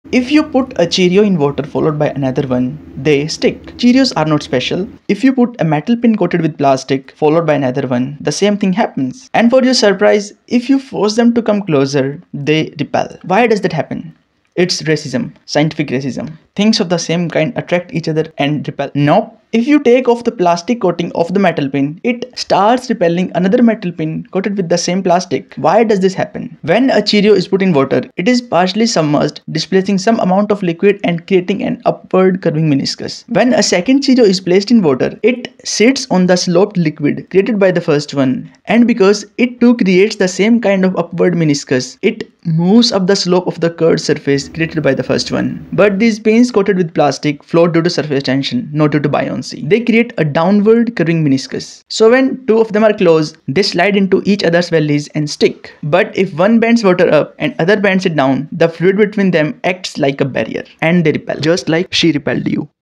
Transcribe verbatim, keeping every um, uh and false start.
If you put a Cheerio in water followed by another one, they stick. Cheerios are not special. If you put a metal pin coated with plastic followed by another one, the same thing happens. And for your surprise, if you force them to come closer, they repel. Why does that happen? It's racism, scientific racism. Things of the same kind attract each other and repel. Nope. If you take off the plastic coating of the metal pin, it starts repelling another metal pin coated with the same plastic. Why does this happen? When a Cheerio is put in water, it is partially submerged, displacing some amount of liquid and creating an upward curving meniscus. When a second Cheerio is placed in water, it sits on the sloped liquid created by the first one. And because it too creates the same kind of upward meniscus, it moves up the slope of the curved surface created by the first one. But these pins coated with plastic float due to surface tension, not due to buoyancy. They create a downward curving meniscus. So when two of them are close, they slide into each other's bellies and stick. But if one bends water up and other bends it down, the fluid between them acts like a barrier and they repel, just like she repelled you.